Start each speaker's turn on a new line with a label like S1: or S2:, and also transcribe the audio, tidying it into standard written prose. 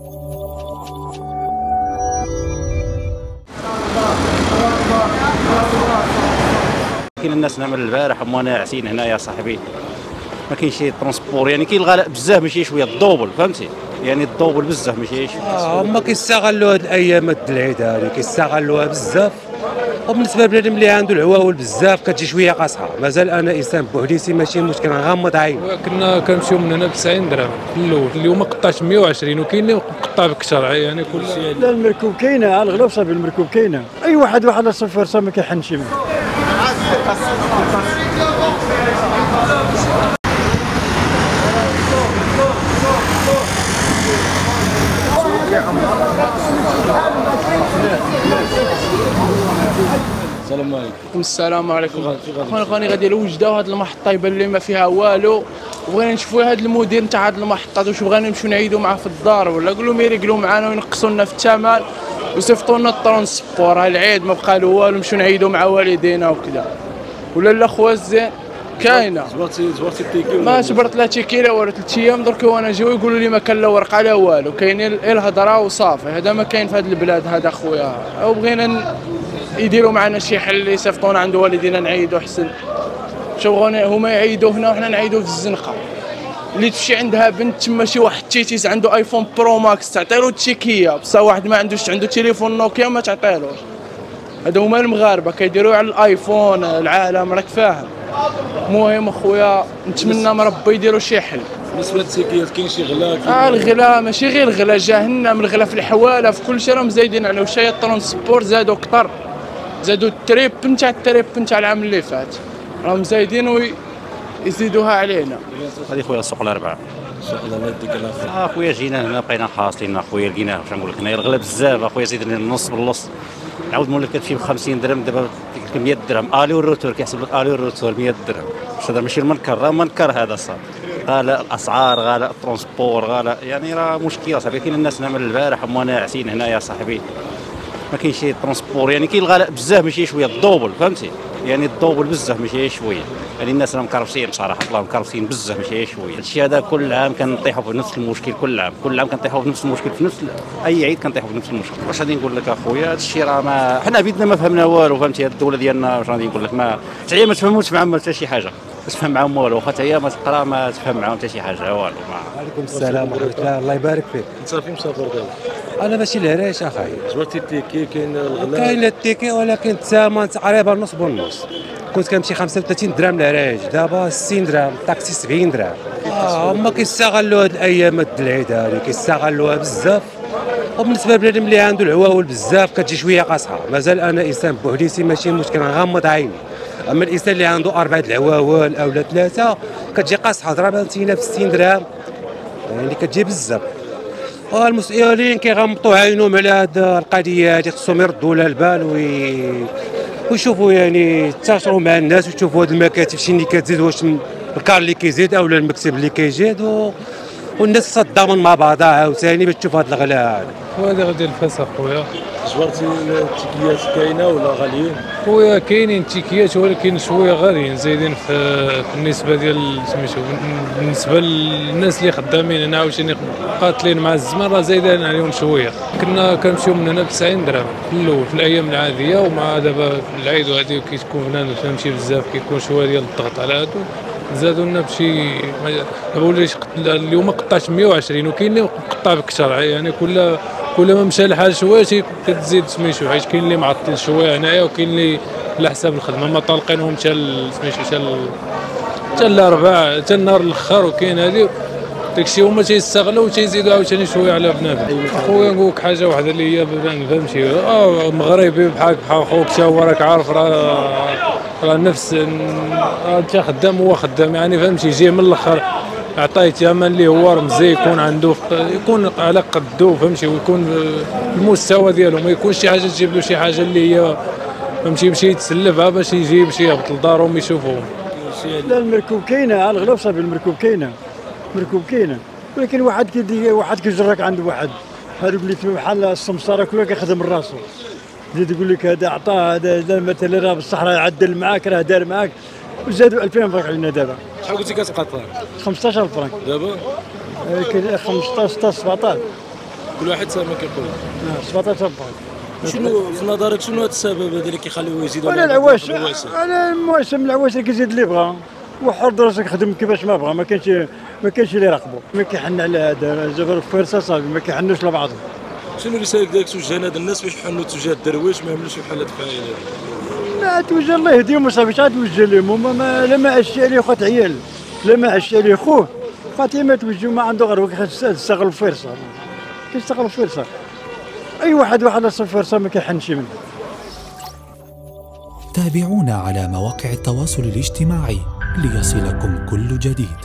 S1: كاين الناس نعمل البارح هما ناعسين هنايا صاحبي، ما كاينش شي ترونسبور، يعني كاين الغلاء بزاف ماشي شويه، الدوبل فهمتي، يعني الدوبل بزاف ماشي شويه.
S2: هما كيستغلوا هاد الايام العيد هادي كيستغلوها بزاف. وبالنسبه لبنادم اللي عنده العواول بزاف كتجي شويه قاصحه. مازال انا انسان بوحديتي ماشي مشكل، غنغمض عيني.
S3: كنا كنمشيو من هنا ب 90 درهم في الاول، اليوم قطعت 120 وكاين اللي مقطع بكثر يعني كل.
S4: لا المركوب كاينه، على الغلا صافي المركوب كاينه، اي واحد صفر صافي ما كيحنش منه.
S5: السلام عليكم. السلام عليكم. اخواني غادي الوجده وهاد المحطه يبان لي ما فيها والو، وبغينا نشوفوا هاد المدير نتاع هاد المحطات واش بغينا نمشيو نعيدوا معاه في الدار ولا نقولوا لهم يريقلوا معانا وينقصوا لنا في الثمن ويصيفطوا لنا الترونسبور. ها العيد ما بقى له والو، نمشيو نعيدوا مع والدينا وكذا. ولا لا خويا زين كاينه. جبرتي التيكي؟ ما جبرت لا تيكي لا والو، 3 ايام درك وانا جاو يقولوا لي ما كان لا ورقه لا والو، كاينين الهضره وصافي. هذا ما كاين في هاد البلاد هذا خويا، او بغينا يديروا معنا شي حل اللي يصيفطونا عند والدينا نعيدوا احسن. شو هما يعيدوا هنا وحنا نعيدوا في الزنقه. اللي تمشي عندها بنت تما شي واحد تيتيس عنده ايفون برو ماكس تعطيلو التيكيه، بصح واحد ما عندوش عنده تليفون نوكيا ما تعطيلوش. هادو هما المغاربه كيديروا على الايفون العالم راك فاهم. المهم اخويا نتمنى من ربي يديروا شي حل.
S6: بالنسبه للتيكيات كاين شي غلا؟
S5: الغلا ماشي غير الغلا، جهنم الغلا في الحواله في كل شيء راهم زايدين عليه. وشايه الترونسبور زادوا كثر، زادوا التريب نتاع العام اللي فات راهم زايدين ويزيدوها علينا.
S1: هذه خويا السوق الاربعاء.
S6: السوق الله يديك العافيه.
S1: خويا جينا هنا بقينا حاصلين اخويا، لقيناه واش نقول لك هنايا الغلا بزاف اخويا، زيد النص بالنص. نعاود نقول لك كتمشي ب 50 درهم دابا 100 درهم الي والروتور، كيحسب لك الي والروتور 100 درهم. واش هذا ماشي المنكر، راه منكر هذا صاحبي. غلاء الاسعار، غلاء الترونسبور، غلاء يعني راه مشكله صاحبي. كاين الناس نعمل البارح هما ناعسين هنايا صاحبي، ما كاينش شي ترونسبور، يعني كاين الغلاء بزاف ماشي شويه، الدوبل فهمتي، يعني الدوبل بزاف ماشي شويه. يعني الناس راهم مكرفسين بصراحه، الله مكرفسين بزاف ماشي شويه. هادشي هذا كل عام كنطيحوا في نفس المشكل، كل عام كنطيحوا في نفس المشكل، في نفس اي عيد كنطيحوا في نفس المشكل. واش غادي نقول لك اخويا، هادشي راه ما حنا بيدنا ما فهمنا والو فهمتي. هاد الدوله ديالنا واش غادي نقول لك، ما حتى هي ما تفهموش معاهم حتى شي حاجه، ما تفهم معاهم والو، واخا حتى هي ما تقرا ما تفهم معاهم حتى شي حاجه والو.
S2: وعليكم السلام ورحمه الله، الله يبارك فيك.
S6: انت فين مسافر دابا؟
S2: انا ماشي العرايش اخاي.
S6: جبرتي التيكي؟ كاين الغلا؟
S2: كاين التيكي ولكن الثمن تقريبا نص بالنص. كنت كنمشي 35 درهم العرايش، دابا 60 درهم، الطاكسي 70 درهم. هما كيستغلوا هاد الايام العيد هادي كيستغلوها بزاف. وبالنسبه لبنادم اللي عنده العواول بزاف كتجي شويه قاصحه. مازال انا انسان بوحديتي ماشي مشكل، غنغمض عيني. اما الانسان اللي عنده 4 العواول او 3 كتجي قاصحه. ضربه نتينا في 60 درهم يعني كتجي بزاف. المسؤولين كيغمضوا عينهم على هاد القضيه هادي، خصهم يردوا لها البال ويشوفوا يعني يتواصلوا مع الناس ويشوفوا هاد المكاتب شي اللي كتزيد، واش الكار اللي كيزيد او المكتب اللي كيزيد، والناس تصدموا مع بعضها عاوتاني باش تشوف هاد الغلاء هذا.
S3: وهذا غادي الفاس اخويا.
S6: جبرتي التيكيات كاينه ولا غاليين؟
S3: خويا كاينين التيكيات ولكن شويه غاليين، زايدين في النسبه ديال سميتو، بالنسبه للناس اللي خدامين هنا عاوتاني قاتلين مع الزمان راه زايدين عليهم شويه. كنا كنمشيو من هنا ب 90 درهم في الاول في الايام العاديه، ومع دابا في العيد وهذه كيتكون هنا فهمتي بزاف كيكون شويه ديال الضغط على هادو، زادوا لنا بشي. دابا وليت اليوم قطعت 120 وكاين اللي مقطع بكثر، يعني كل ما مشى الحال شويه كتزيد سميتو، حيت كاين اللي معطل شويه هنايا وكاين اللي على حساب الخدمه ما طالقينهم حتى سميتو حتى الاربعاء حتى النهار الاخر. وكاين هذه داكشي هما تيستغلوا وتيزيدوا عاوتاني شويه على بنادم. خويا نقول لك حاجه واحده اللي هي فهمتي، مغربي بحال خوك حتى هو راك عارف راه نفس انت خدام هو خدام، يعني فهمتي يجي من الاخر عطيه ثمن اللي هو رمزي، يكون عنده يكون على قدو فهمتي، ويكون المستوى ديالو، ما يكونش شي حاجه تجيب له شي حاجه اللي هي فهمتي يمشي يتسلفها باش يجي باش يهبط لدارهم يشوفوهم.
S4: لا المركوب كاينه، على الغلا صافي المركوب كاينه، ولكن واحد كيجرك عند واحد، هذوك اللي بحال السمساره كلها كيخدم من راسو، زيد يقول لك هذا عطاه، هذا مثلا راه بالصحراء عدل معاك، راه دار معاك، وزادوا 2000 فرنك علينا دابا.
S6: شحال قلتي كتبقى
S4: 15000 فرنك
S6: دابا؟
S4: 15 16 17.
S6: كل واحد سامع كيقول
S4: 17 باك.
S6: شنو في نظرك شنو هذا السبب هذا اللي كيخليوه يزيدوا
S4: انا العواش، انا المواسم العواش اللي كيزيد اللي بغا وحر راسك خدم كيفاش ما بغا، ما كانش اللي يراقبو، ما كيحن على هذا جبر فرصه صافي ما كيحنوش لبعضهم.
S6: شنو رسالتك ديالك توجه لهاد الناس باش يحنوا تجاه الدرويش ما يعملوش بحال هاد الفعاليات؟
S4: ما توجه الله يهديهم وصافي، عاد توجه لهم هما لا ما عشتي عليه خوات عيال، لا ما عشتي عليه خوه خاطر ما توجهوا ما عنده غير هو كيستغل الفرصه، كيستغل الفرصه. اي واحد الفرصه ما كيحنش منه.
S7: تابعونا على مواقع التواصل الاجتماعي ليصلكم كل جديد.